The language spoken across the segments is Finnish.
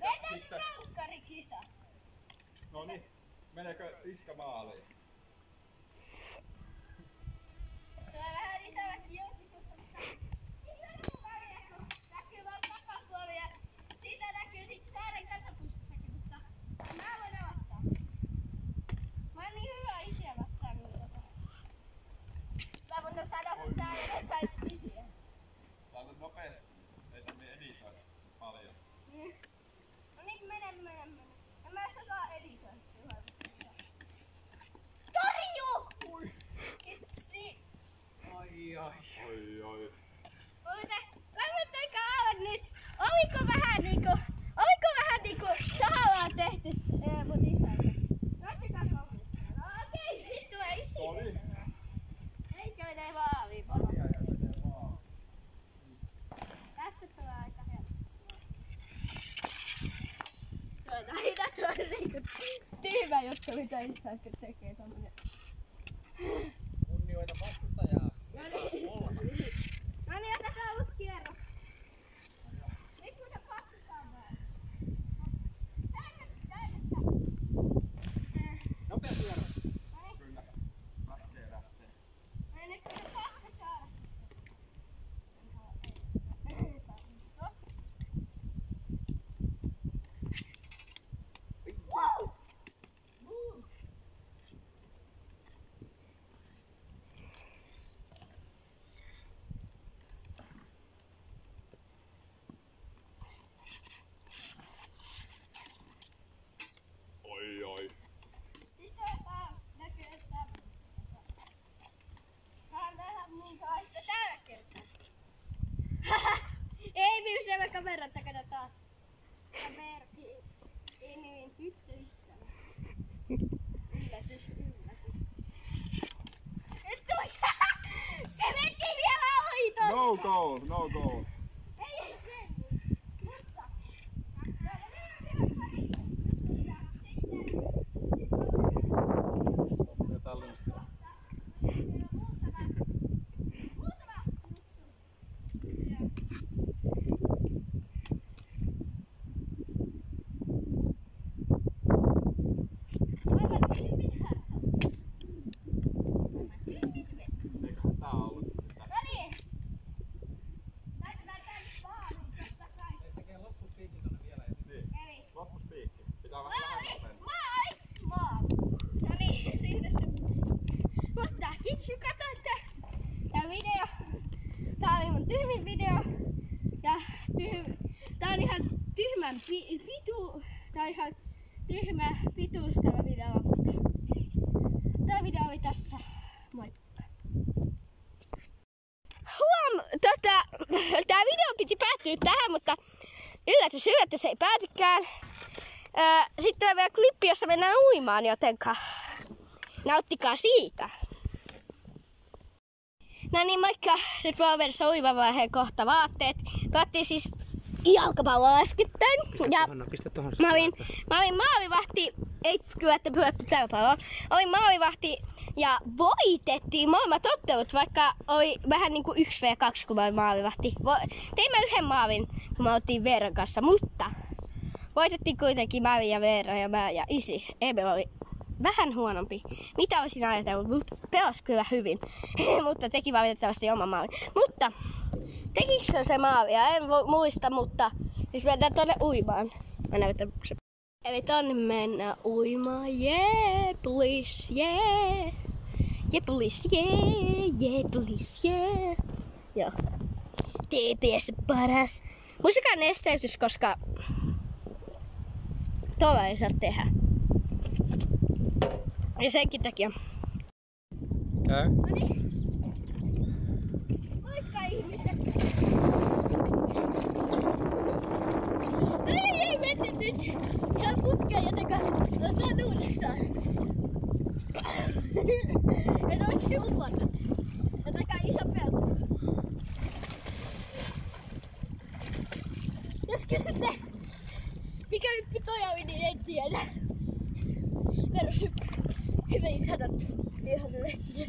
sitten... Rankkarikisa. Noniin, meneekö iskä maaliin? Tulee vähän lisäväkin julkisuutta, mutta... Näkyy vaan takapuoli ja siitä näkyy sit Saaren kansanpuistossakin, mutta mä voin avata. Mä oon niin hyvä isiä vastaan niin mä voin sanoa, että tää ei ole päin isiä. Tää on nopeesti. Ei tarvii editoida paljon. No niin, mene. Ja mä saadaan editoida se. Torju! Itsi! Ai. Kommentoikaa aivan nyt. Oliko vähän niinku tahallaan tehty mun isältä? Laittakaa kommentteja. No okei, sit tulee isi. Oli. Eikö menee maaviin? Tästä tulee aika helppoa. Tuo on niinku tyhmä juttu, mitä isä tekee tommonen. Kunnioita vastustajaa. No niin, otetaan uusi kierros. Nyt kun se katsotaan vähän. Täydettä. Nopea kierros. Noniin. Kyllä. Lähtee. No nyt kun se pakko saada. Wow! Oi. Sitten taas näkyy sävy. Vähän tehdä niin kaista tällä kertaa. Ei myysevä kameran takana taas. Ja Merki. Ei niin tyttöystävä. Yllätys. Nyt tuli! Se veti vielä ohi tosta! No goal. Ei se! Mutta... Ja tallennusti. Eiköhän tää ollut sitä. Tekee loppuspiikin tonne vielä. Niin. Loppuspiikki. Pitää vähän nopeammin. No niin, siitä se. Mutta kiitos kun katsoitte tää video. Tää oli mun tyhmin video. Ja tää on ihan tyhmän tää on ihan tyhmä pituus tämä video. Tää video oli tässä. Moikka! Tää video piti päättyä tähän, mutta yllätys ei päätykään. Sitten on vielä klippi, jossa mennään uimaan, jotenka nauttikaa siitä. No niin, moikka! Nyt mä oon menossa uimavaiheen kohta vaatteet. Päättiin siis jalkapalloa äskettäin. Ja mä olin maalivahti, ei kyllä, että pyötty tällä palloa. Olin maalivahti ja voitettiin molemmat ottelut, vaikka oli vähän niinku 1v2, kun mä olin maalivahti. Teimme yhden maalin, kun me oltiin Veeran kanssa, mutta voitettiin kuitenkin Mävi ja Veera ja mä ja isi. Emel oli vähän huonompi. Mitä olisin ajatellut, mutta pelasi kyllä hyvin. Mutta teki valitettavasti oma maali. Mutta tekikö se maalia? En muista, mutta siis mennään tonne uimaan. Mä näytän se. Eli tonne mennään uimaan. Yeah, please, yeah. Yeah, please, yeah. Yeah, please, yeah. Joo. TPS paras. Muistakaa nesteytys, koska tuolla ei saa tehdä. Ja senkin takia. Käy. Noniin. Moikka ihmiset! Ei mennyt nyt! Ihan putkeen jotenka otetaan uudestaan. En oiks uponnut. Jotenka iso pelko. Jos kysytte, mikä hyppi toi oli, niin en tiedä. Perushyppy. Hyvin sanottu. Ihan lehtinen.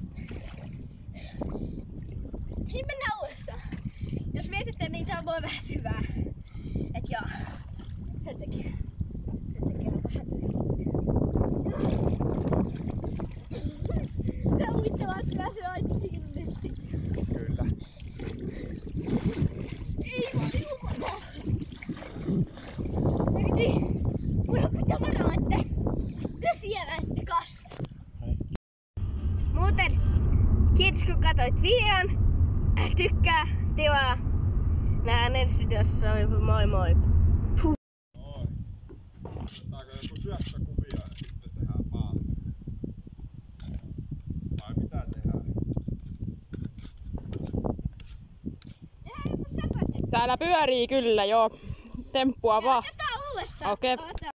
Niin mennään uudestaan. Jos mietitte, niin tää on voi vähän syvää. Et joo. Sen takia on vähän tää on huvittavaa, että se aina silmisti. Kyllä. Ei vaan jumala. Niin. Mun on pitää varoa, että te sieväätte kasta. Muuten, kiitos kun katsoit videon. Tykkää, tilaa. Nähdään ensi videossa. Moi moi. Otetaanko joku syöttökuvia ja sitten tehdään maalle? Vai mitä tehdään? Tehdään joku sekoite. Täällä pyörii kyllä jo. Temppua vaan. Otetaan uudestaan. Okei. Otetaan.